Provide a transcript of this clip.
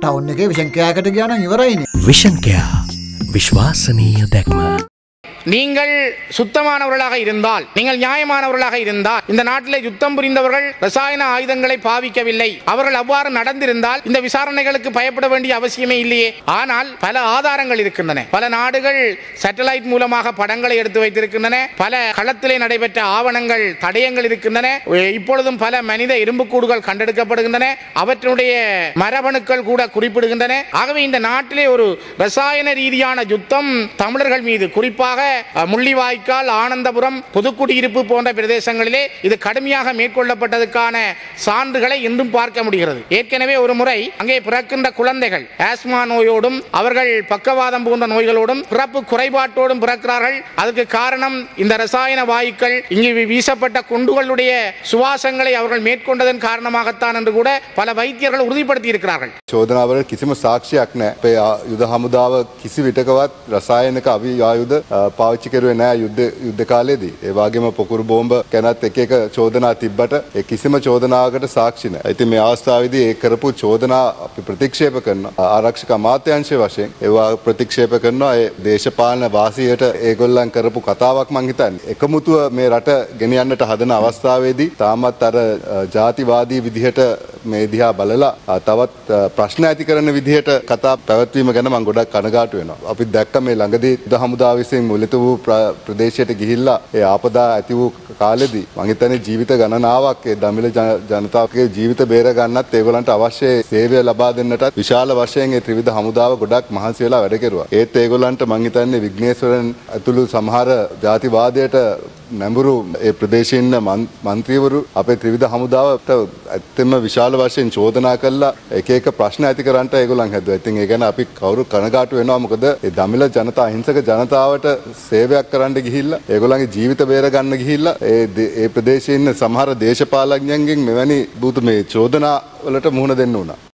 Town එකේ vision කෑකට ගියා නම් ඉවරයිනේ. விஷன் கேயா விஸ்வாசனீய தக்ம. நீங்கள் சுத்தமானவர்களாக இருந்தால், நீங்கள் நியாயமானவர்களாக இருந்தால், இந்த நாட்டிலே யுத்தம் புரிந்தவர்கள் ரசாயன ஆயுதங்களை பாவிக்கவில்லை, அவர்கள் அவ்வாறு நடந்திருந்தால் இந்த விசாரணைகளுக்கு பயப்பட வேண்டிய அவசியமே இல்லையே. ஆனால் பல ஆதாரங்கள் இருக்கின்றன. பல நாடுகள் சேட்டலைட் மூலமாக படங்களை எடுத்து வைத்திருக்கின்றன. பல களத்திலே நடைபெற்ற ஆவணங்கள், தடயங்கள் இருக்கின்றன. இப்பொழுதும் பல மனித எலும்புக்கூடுகள் கண்டெடுக்கப்படுகின்றன. அவற்றுடைய மரபணுக்கள் கூட குறிப்பிடுகின்றன. ஆகவே இந்த நாட்டிலே ஒரு ரசாயன ரீதியான யுத்தம் தமிழர்கள் மீது, குறிப்பாக முள்ளிவாய்க்கால், ஆனந்தபுரம், புதுக்குடியிருப்பு போன்ற பிரதேசங்களிலே இது கடுமையாக மேற்கொள்ளப்பட்டதற்கான சான்றுகளை இன்றும் பார்க்க முடிகிறது. ஏற்கனவே ஒரு முறை அங்கே பிறக்கின்ற குழந்தைகள் ஆஸ்மா நோயோடும் அவர்கள் பக்கவாதம் போன்ற நோய்களோடும் பிறப்பு குறைபாட்டோடும் பிறக்கிறார்கள். அதுக்கு காரணம் இந்த ரசாயன வாயுக்கள், இங்கு வீசப்பட்ட குண்டுகளுடைய சுவாசங்களை அவர்கள் மேற்கொண்டதன் காரணமாகத்தான் என்று கூட பல வைத்தியர்கள் உறுதிப்படுத்தி இருக்கிறார்கள். චෝදනාවල කිසිම සාක්ෂියක් නැහැ. අපේ යුද හමුදාව කිසි විටකවත් රසායනික ආයුධ පාවිච්චි කරුවේ නැහැ යුද්ධ කාලේදී. ඒ වගේම පොකුරු බෝම්බ ගැනත් එක චෝදනා තිබ්බට ඒ කිසිම චෝදනාවකට සාක්ෂි නැහැ. ඉතින් මේ අවස්ථාවේදී ඒ කරපු චෝදනා අපි ප්‍රතික්ෂේප කරනවා. ආරක්ෂක අමාත්‍යාංශය වශයෙන් ඒවා ප්‍රතික්ෂේප කරනවා. ඒ දේශපාලන වාසියට ඒගොල්ලන් කරපු කතාවක් මං හිතන්නේ. එකමුතුව මේ රට ගෙනියන්නට හදන අවස්ථාවේදී තාමත් අර ජාතිවාදී විදිහට මේ දිහා බලලා තවත් ප්‍රශ්න ඇති කරන විදිහට කතා පැවැත්වීම ගැන මම ගොඩක් කනගාටු වෙනවා. අපි දැක්ක මේ ළඟදී යුද හමුදාව විසින් මුලිත වූ ප්‍රදේශයට ගිහිල්ලා ඒ ආපදා ඇති වූ කාලෙදී මම හිතන්නේ ජීවිත ගණනාවක් ඒ දමිළ ජනතාවගේ ජීවිත බේර ගන්නත් ඒගොල්ලන්ට අවශ්‍ය සේවය ලබා දෙන්නට විශාල වශයෙන් ඒ ත්‍රිවිධ හමුදාව ගොඩක් මහන්සි වෙලා වැඩ කෙරුවා. ඒත් ඒගොල්ලන්ට මම හිතන්නේ විග්නේශ්වරන් ඇතුළු සමහර ජාතිවාදයට නැඹුරු ඒ ප්‍රදේශයේ ඉන්න മന്ത്രിවරු අපේ ත්‍රිවිධ හමුදාවට ඇත්තම විශාල වශයෙන් චෝදනා කළා එක එක ප්‍රශ්න ඇති කරන්නට ඒගොල්ලන් හැදුවා. ඉතින් ඒ ගැන අපි කවුරු කනගාටු වෙනවා. මොකද ඒ දමිළ ජනතාව, අහිංසක ජනතාවට සේවයක් කරන්න ගිහිල්ලා ඒගොල්ලන්ගේ ජීවිත බේර ගන්න ගිහිල්ලා ඒ ප්‍රදේශයේ ඉන්න සමහර දේශපාලඥයන්ගෙන් මෙවැනි බුදු මේ චෝදනා වලට මුහුණ දෙන්න උනා.